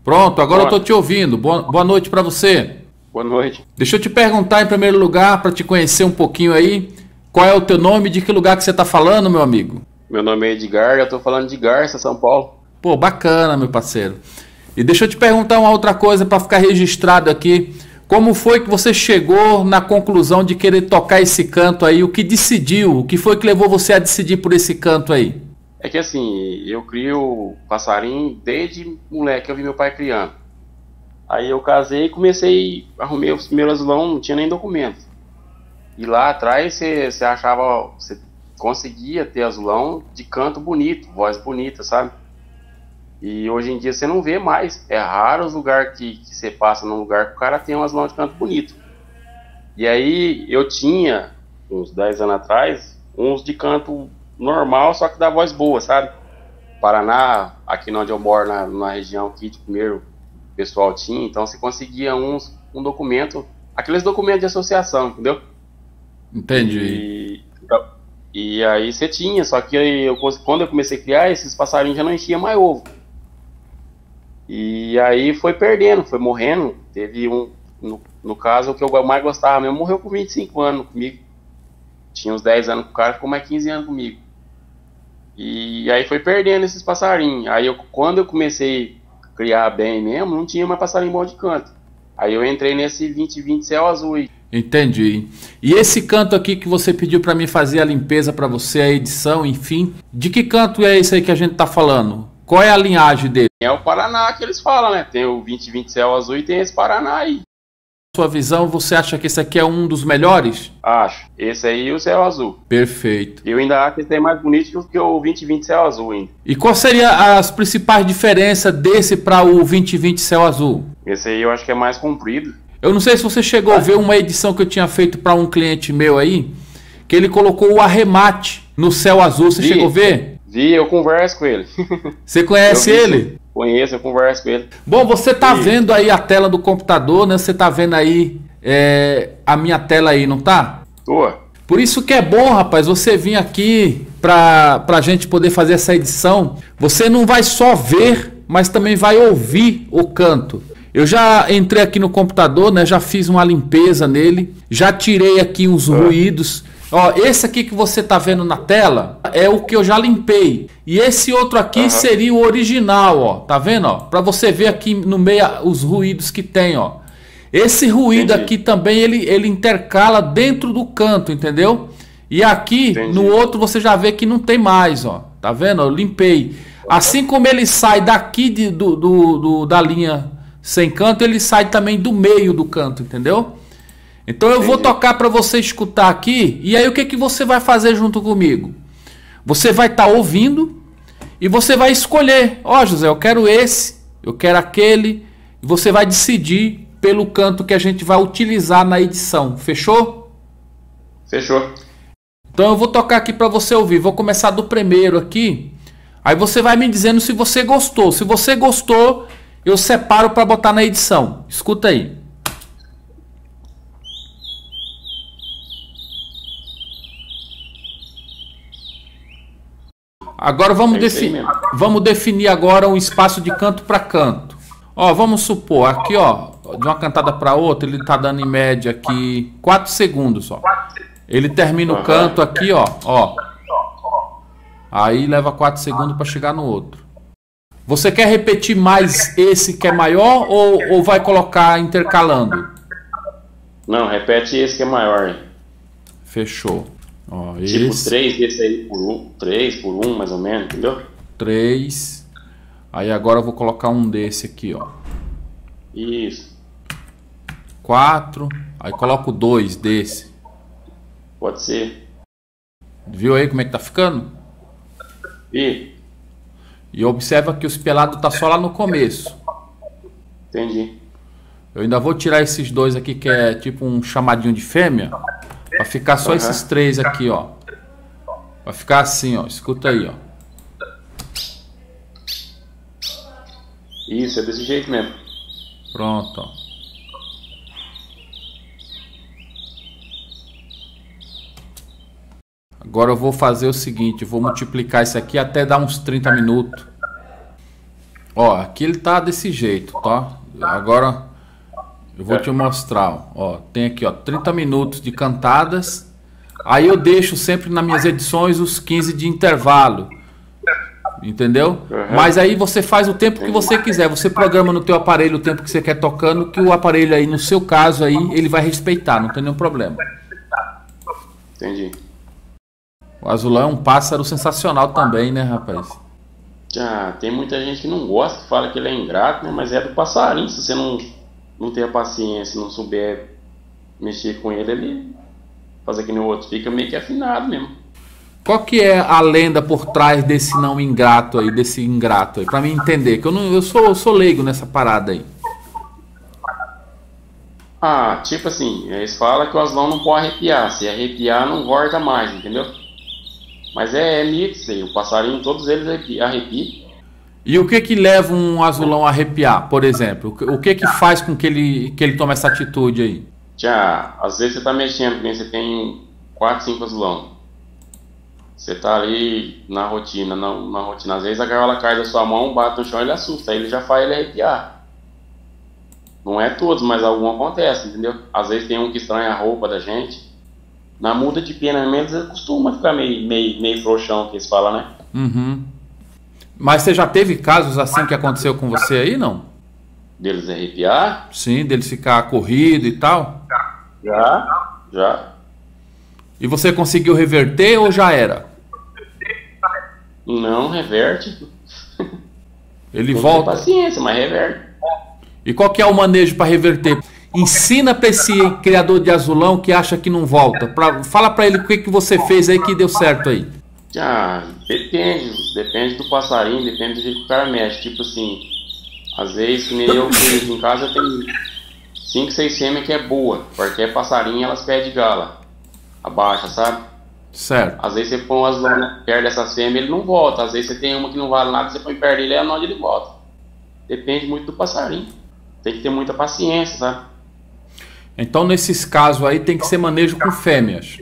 Pronto, agora eu tô te ouvindo. Boa noite para você. Boa noite. Deixa eu te perguntar em primeiro lugar, para te conhecer um pouquinho aí, qual é o teu nome e de que lugar que você tá falando, meu amigo? Meu nome é Edgar, eu tô falando de Garça, São Paulo. Pô, bacana, meu parceiro. E deixa eu te perguntar uma outra coisa para ficar registrado aqui. Como foi que você chegou na conclusão de querer tocar esse canto aí? O que decidiu? O que foi que levou você a decidir por esse canto aí? É que assim, eu crio passarinho desde moleque, eu vi meu pai criando. Aí eu casei e comecei, arrumei os primeiros azulão, não tinha nem documento. E lá atrás você achava, você conseguia ter azulão de canto bonito, voz bonita, sabe? E hoje em dia você não vê mais. É raro os lugares que você passa num lugar que o cara tem um azulão de canto bonito. E aí eu tinha, uns 10 anos atrás, uns de canto normal, só que da voz boa, sabe? Paraná, aqui onde eu moro, na região aqui de primeiro, o pessoal tinha. Então você conseguia um documento, aqueles documentos de associação, entendeu? Entendi. E aí você tinha, só que quando eu comecei a criar, esses passarinhos já não enchiam mais ovo. E aí foi perdendo, foi morrendo. Teve no caso, o que eu mais gostava mesmo, morreu com 25 anos comigo. Tinha uns 10 anos com o cara, ficou mais 15 anos comigo. E aí foi perdendo esses passarinhos. Aí quando eu comecei a criar bem mesmo, não tinha mais passarinho bom de canto. Aí eu entrei nesse 2020 céu azul aí. Entendi. E esse canto aqui que você pediu para mim fazer a limpeza para você, a edição, enfim, de que canto é esse aí que a gente tá falando? Qual é a linhagem dele? É o Paraná que eles falam, né? Tem o 2020 céu azul e tem esse Paraná aí. Sua visão, você acha que esse aqui é um dos melhores? Acho. Esse aí e o céu azul. Perfeito. Eu ainda acho que esse é mais bonito do que o 2020 céu azul ainda. E qual seria as principais diferenças desse para o 2020 céu azul? Esse aí eu acho que é mais comprido. Eu não sei se você chegou a ver uma edição que eu tinha feito para um cliente meu aí, que ele colocou o arremate no céu azul. Você chegou a ver? Vi, eu converso com ele. Você conhece ele? Conheço, eu converso com ele. Bom, você tá vendo aí a tela do computador, né? Você tá vendo aí a minha tela aí, não tá? Tô. Por isso que é bom, rapaz, você vir aqui pra gente poder fazer essa edição. Você não vai só ver, mas também vai ouvir o canto. Eu já entrei aqui no computador, né? Já fiz uma limpeza nele, já tirei aqui os ruídos. Ó, esse aqui que você tá vendo na tela é o que eu já limpei. E esse outro aqui seria o original, ó. Tá vendo, ó? Para você ver aqui no meio os ruídos que tem, ó. Esse ruído aqui também ele intercala dentro do canto, entendeu? E aqui no outro você já vê que não tem mais, ó. Tá vendo? Eu limpei. Assim como ele sai daqui da linha sem canto, ele sai também do meio do canto, entendeu? Então eu vou tocar para você escutar aqui. E aí o que que você vai fazer junto comigo? Você vai estar ouvindo e você vai escolher. Ó, José, eu quero esse, eu quero aquele. E você vai decidir pelo canto que a gente vai utilizar na edição. Fechou? Fechou. Então eu vou tocar aqui para você ouvir. Vou começar do primeiro aqui. Aí você vai me dizendo se você gostou. Se você gostou, eu separo para botar na edição. Escuta aí. Agora vamos definir agora um espaço de canto para canto. Ó, vamos supor, aqui ó, de uma cantada para outra, ele tá dando em média aqui 4 segundos, ó. Ele termina o canto aqui, ó. Aí leva 4 segundos para chegar no outro. Você quer repetir mais esse que é maior ou vai colocar intercalando? Não, repete esse que é maior. Fechou. Ó, tipo 3, esse aí por 1, 3 por 1 mais ou menos, entendeu? 3. Aí agora eu vou colocar um desse aqui, ó. Isso. 4. Aí coloco 2 desse. Pode ser. Viu aí como é que tá ficando? E observa que os pelados tá só lá no começo. Entendi. Eu ainda vou tirar esses dois aqui que é tipo um chamadinho de fêmea. Vai ficar só esses 3 aqui, ó. Vai ficar assim, ó. Escuta aí, ó. Isso, é desse jeito mesmo. Pronto, ó. Agora eu vou fazer o seguinte. Eu vou multiplicar isso aqui até dar uns 30 minutos. Ó, aqui ele tá desse jeito, tá? Agora eu vou te mostrar, ó. Tem aqui, ó, 30 minutos de cantadas. Aí eu deixo sempre nas minhas edições os 15 de intervalo. Entendeu? Uhum. Mas aí você faz o tempo que você quiser. Você programa no teu aparelho o tempo que você quer tocando, que o aparelho aí, no seu caso aí, ele vai respeitar, não tem nenhum problema. Entendi. O azulão é um pássaro sensacional também, né, rapaz? Tem muita gente que não gosta, que fala que ele é ingrato, né? Mas é do passarinho. Se você não ter a paciência, não souber mexer com ele, ele faz que no outro, fica meio que afinado mesmo. Qual que é a lenda por trás desse não ingrato aí, desse ingrato aí? Pra mim entender, que eu sou leigo nessa parada aí. Tipo assim, eles falam que o azulão não pode arrepiar. Se arrepiar, não volta mais, entendeu? Mas é mito isso aí. O passarinho, todos eles arrepiam. E o que que leva um azulão a arrepiar, por exemplo? O que que faz com que ele tome essa atitude aí? Às vezes você tá mexendo, você tem 4, 5 azulão. Você tá ali na rotina, às vezes a gaiola cai da sua mão, bate no chão e ele assusta, aí ele já faz ele arrepiar. Não é todos, mas algum acontece, entendeu? Às vezes tem um que estranha a roupa da gente. Na muda de pena mesmo, eles costumam ficar meio frouxão, que eles falam, né? Uhum. Mas você já teve casos assim que aconteceu com você aí, não? Deles arrepiar? Sim, deles ficar corrido e tal? Já. E você conseguiu reverter ou já era? Não, reverte. Ele Tem volta. paciência, mas reverte. E qual que é o manejo para reverter? Ensina para esse criador de azulão que acha que não volta. Fala para ele o que você fez aí que deu certo aí. Depende do passarinho, depende do jeito que o cara mexe. Tipo assim, às vezes, que nem eu aqui em casa, eu tenho 5, 6 fêmeas que é boa. Qualquer passarinho elas pedem gala. Abaixa, sabe? Certo. Às vezes você põe um azulão perto dessas fêmeas, ele não volta. Às vezes você tem uma que não vale nada, você põe perto dele, é onde ele volta. Depende muito do passarinho. Tem que ter muita paciência, sabe? Então, nesses casos aí, tem que ser manejo com fêmeas.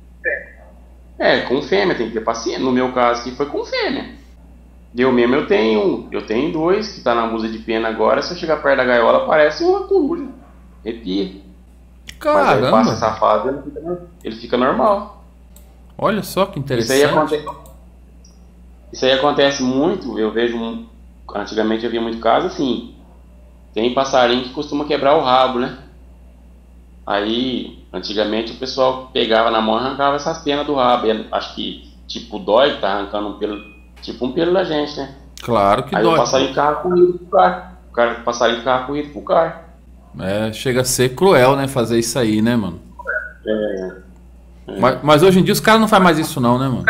Com fêmea, tem que ter paciência. No meu caso aqui foi com fêmea. Eu mesmo eu tenho 2 que tá na musa de pena agora. Se eu chegar perto da gaiola, parece uma coruja. Arrepia. Mas aí passa essa fase, ele fica normal. Olha só que interessante. Isso aí acontece muito. Eu vejo antigamente eu via muito caso assim. Tem passarinho que costuma quebrar o rabo, né? Aí, antigamente o pessoal pegava na mão e arrancava essas penas do rabo. E acho que tipo dói, que tá arrancando um pelo, tipo um pelo da gente, né? Claro que aí dói. Aí o passarinho ficava corrido pro cara. O passarinho ficava corrido pro cara. Chega a ser cruel, né? Fazer isso aí, né, mano? Mas hoje em dia os caras não fazem mais isso não, né, mano?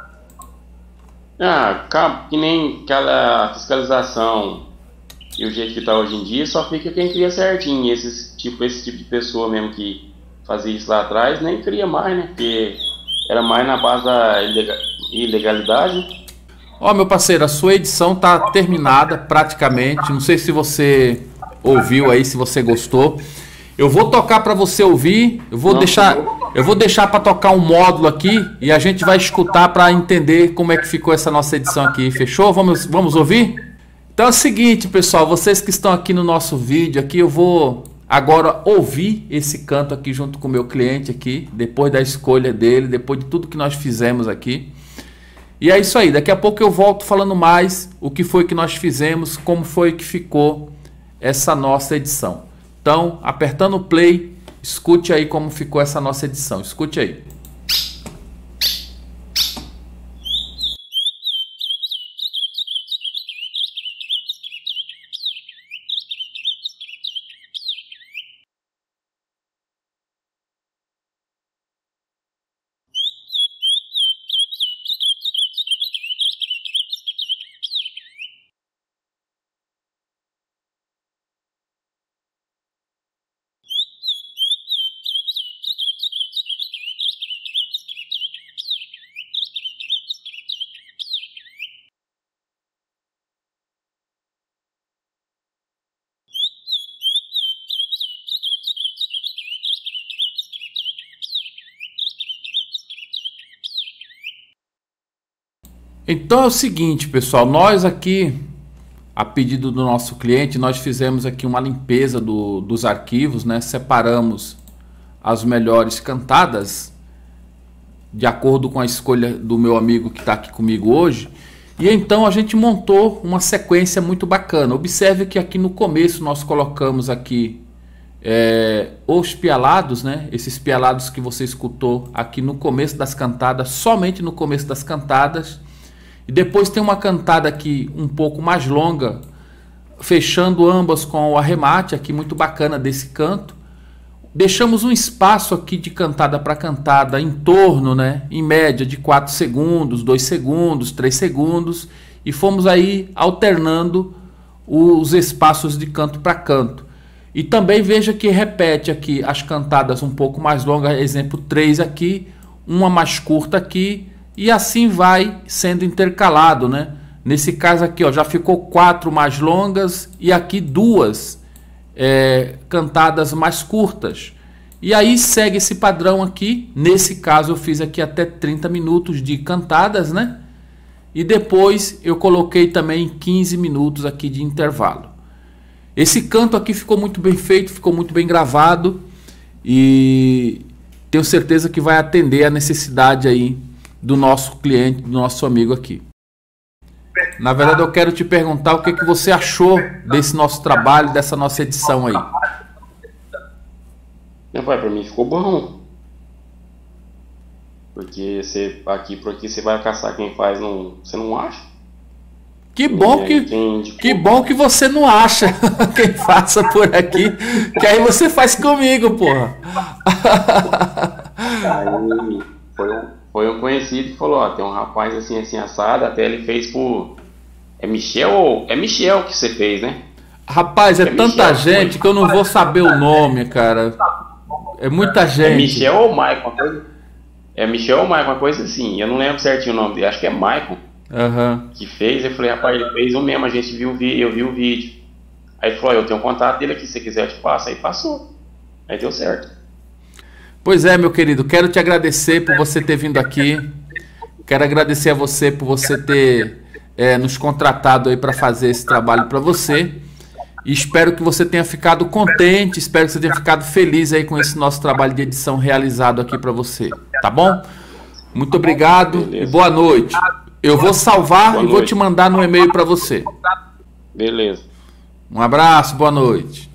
Que nem aquela fiscalização e o jeito que tá hoje em dia, só fica quem cria certinho. Esse tipo de pessoa mesmo que fazia isso lá atrás, nem cria mais, né? Porque era mais na base da ilegalidade. Ó, meu parceiro, a sua edição tá terminada praticamente. Não sei se você ouviu aí, se você gostou. Eu vou tocar para você ouvir. Eu vou deixar para tocar um módulo aqui e a gente vai escutar para entender como é que ficou essa nossa edição aqui. Fechou? Vamos ouvir? Então é o seguinte, pessoal, vocês que estão aqui no nosso vídeo aqui, eu vou agora ouvir esse canto aqui junto com o meu cliente aqui, depois da escolha dele, depois de tudo que nós fizemos aqui. E é isso aí, daqui a pouco eu volto falando mais o que foi que nós fizemos, como foi que ficou essa nossa edição. Então, apertando o play, escute aí como ficou essa nossa edição, escute aí. Então é o seguinte, pessoal, nós aqui a pedido do nosso cliente, nós fizemos aqui uma limpeza dos arquivos, né? Separamos as melhores cantadas, de acordo com a escolha do meu amigo que está aqui comigo hoje. E então a gente montou uma sequência muito bacana. Observe que aqui no começo nós colocamos aqui os pialados, né? Esses pialados que você escutou aqui no começo das cantadas, somente no começo das cantadas. E depois tem uma cantada aqui um pouco mais longa, fechando ambas com o arremate aqui muito bacana desse canto. Deixamos um espaço aqui de cantada para cantada em torno, né, em média de 4 segundos, 2 segundos, 3 segundos, e fomos aí alternando os espaços de canto para canto. E também veja que repete aqui as cantadas um pouco mais longas, exemplo 3 aqui, uma mais curta aqui, e assim vai sendo intercalado, né? Nesse caso aqui, ó, já ficou 4 mais longas e aqui 2 cantadas mais curtas. E aí segue esse padrão aqui. Nesse caso eu fiz aqui até 30 minutos de cantadas, né? E depois eu coloquei também 15 minutos aqui de intervalo. Esse canto aqui ficou muito bem feito, ficou muito bem gravado e tenho certeza que vai atender a necessidade aí do nosso cliente, do nosso amigo aqui. Na verdade, eu quero te perguntar o que você achou desse nosso trabalho, dessa nossa edição aí. Meu pai, pra mim ficou bom. Porque por aqui você vai caçar quem faz, você não acha? Que bom que você não acha quem faça por aqui, que aí você faz comigo, porra. Aí foi um conhecido que falou, ó, tem um rapaz assim, assim, assado, até ele fez por... É Michel que você fez, né? Rapaz, tanta gente que eu não vou saber o nome, cara. É muita gente. É Michel ou Michael, uma coisa... É Michel ou Michael, uma coisa assim. Eu não lembro certinho o nome dele, acho que é Michael. Que fez. Eu falei, rapaz, ele fez o mesmo, a gente viu, eu vi o vídeo. Aí ele falou, eu tenho um contato dele aqui, se você quiser eu te passo. Aí passou. Aí deu certo. Pois é, meu querido, quero te agradecer por você ter vindo aqui. Quero agradecer a você por você ter nos contratado aí para fazer esse trabalho para você. E espero que você tenha ficado contente, espero que você tenha ficado feliz aí com esse nosso trabalho de edição realizado aqui para você, tá bom? Muito obrigado. Beleza. E boa noite. Eu vou salvar e vou te mandar no e-mail para você. Beleza. Um abraço, boa noite.